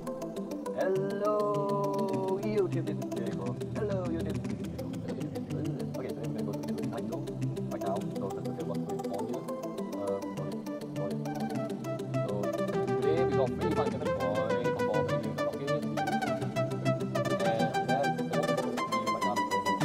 Hello YouTube, this is Diego. Hello YouTube, this is Diego. Okay, so I'm gonna go to the title right now. So let's look at what's going on here. So today we got 357 points for making the login. And that's the most important thing right now.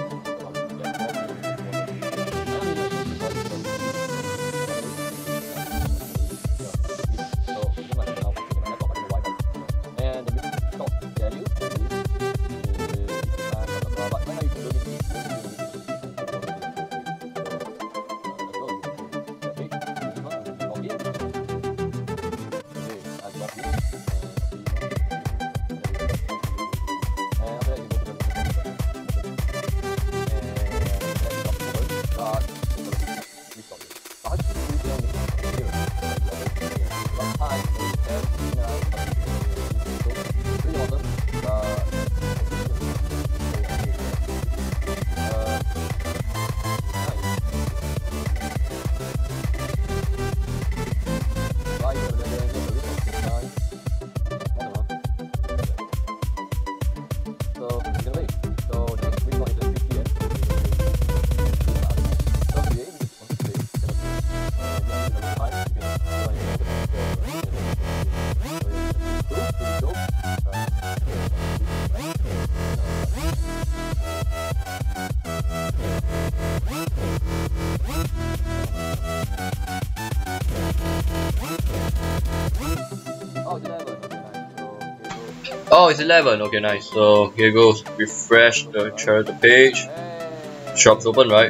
Oh, it's 11. Okay, nice. So here goes. Refresh the character page. Shop's open, right?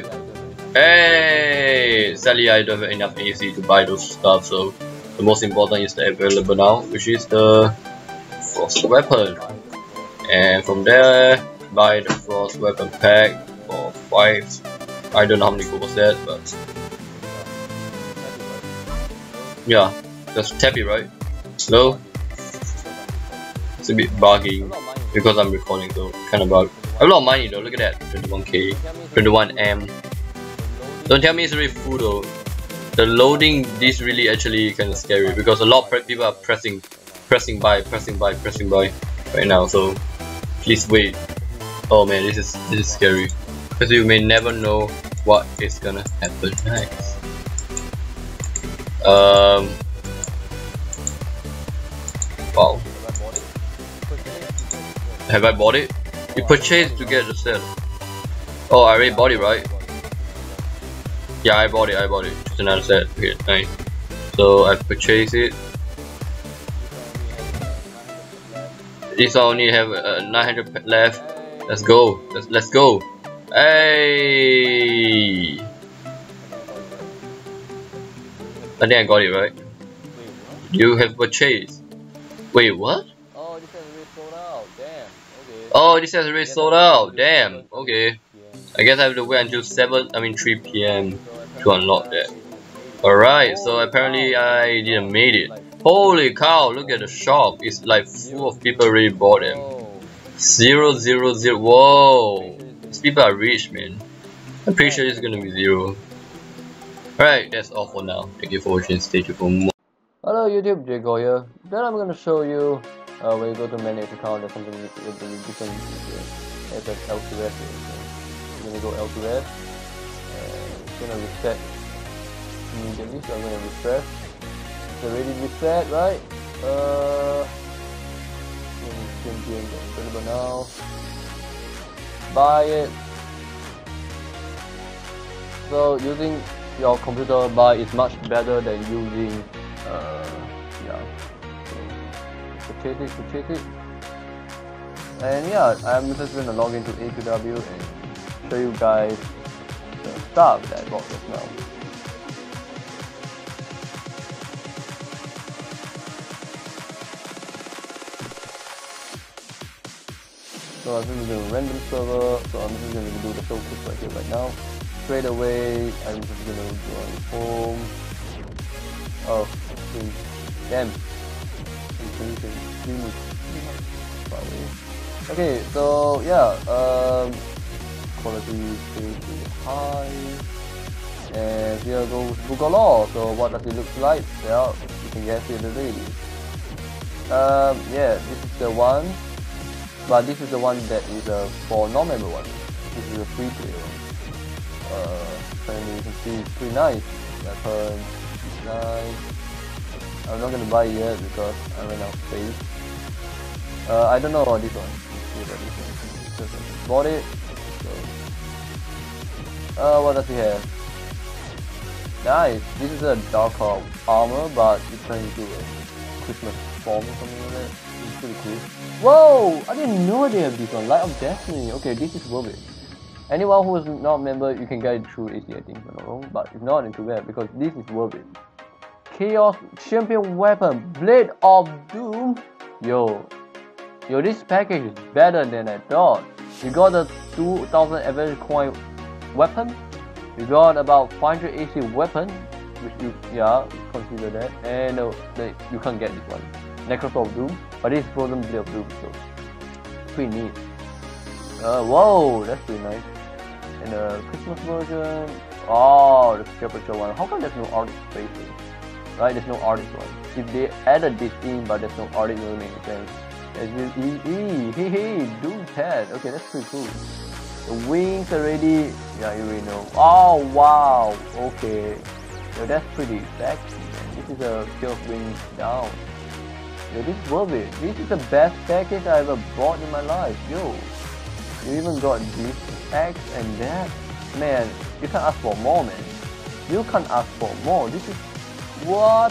Hey! Sadly, I don't have enough AC to buy those stuff, so the most important is the available now, which is the Frost Weapon. And from there, buy the Frost Weapon pack for 5. I don't know how many gold was that, but yeah, just tap it, right? Hello? It's a bit bugging because I'm recording, so kind of bug. I have a lot of money though, look at that, 21k, 21M. Don't tell me it's really full though. The loading, this really actually kind of scary because a lot of people are pressing buy right now, so please wait. Oh man, this is scary because you may never know what is gonna happen next. Wow. Have I bought it? You purchased to get the set. Oh, I already bought it, right? Yeah, I bought it. Just another set. Okay, nice. So I purchased it. This I only have 900 left. Let's go. Let's go. Hey! I think I got it, right? You have purchased. Wait, what? Oh, this has already sold out. Damn. Okay. I guess I have to wait until 3 PM to unlock that. Alright, so apparently I didn't made it. Holy cow, look at the shop. It's like full of people already bought them. 0, 0, 0. Whoa. These people are rich, man. I'm pretty sure it's gonna be 0. Alright, that's all for now. Thank you for watching. Stay tuned for more. Hello YouTube, Diego here. Then I'm gonna show you when you go to manage account, there's something with the different here. It's an LQS here. So I'm gonna go LQS and it's gonna reset immediately, so I'm gonna refresh. It's already reset, right? Available now. Buy it. So using your computer buy is much better than using yeah. So purchase it. And yeah, I'm just gonna log into AQW and show you guys the stuff that I bought just now. So I'm just doing a random server, so I'm just gonna do the showcase right here right now. Straight away, I'm just gonna join home. Oh, damn. Okay, so yeah, quality is pretty high. And here goes Google Law. So what does it look like? Well, you can guess it already. Yeah, this is the one, but this is the one that is for non-member one. This is a free player one. And you can see it's pretty nice. Weapon, it's nice. I'm not gonna buy it yet because I ran out of space. I don't know about this one. Let's see about this one. Just bought it. So, what does he have? Nice. This is a dark armor, but it turns into a Christmas form or something like that. It's pretty cool. Whoa! I didn't know they have this one. Light of Destiny. Okay, this is worth it. Anyone who is not a member, you can get it through AC, I think, if I'm not wrong. But if not, it's too bad because this is worth it. Chaos Champion Weapon, Blade of Doom. Yo, this package is better than I thought. You got a 2000 advantage coin weapon. You got about 500 AC weapon, which you consider that. And you can't get this one, Necros of Doom, but it's Frozen Blade of Doom, so pretty neat. Whoa, that's pretty nice. And the Christmas version. Oh, the temperature one. How come there's no artist spaces? Right, there's no artist one. If they added this in, but there's no artist, it doesn't make sense. Hey, Doom pad. Okay, that's pretty cool. The wings already. Yeah, you already know. Oh wow. Okay. Yo, that's pretty sexy, man. This is a Chaos Wings down. Yo, this is worth it. This is the best package I ever bought in my life. Yo, you even got this X and that. Man, you can't ask for more, man. You can't ask for more. This is what?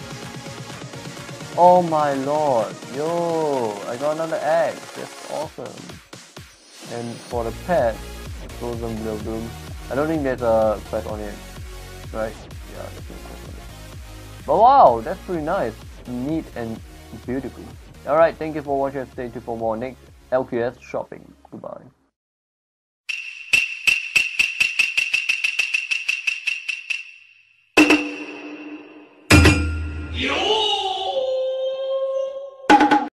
Oh my lord. Yo, I got another X. That's awesome. And for the pet, Frozen Blade of Doom. I don't think there's a quest on it. Right? Yeah, there's no quest on it. But wow, that's pretty nice. Neat and beautiful. Alright, thank you for watching. Stay tuned for more next LQS shopping. Goodbye. Yo!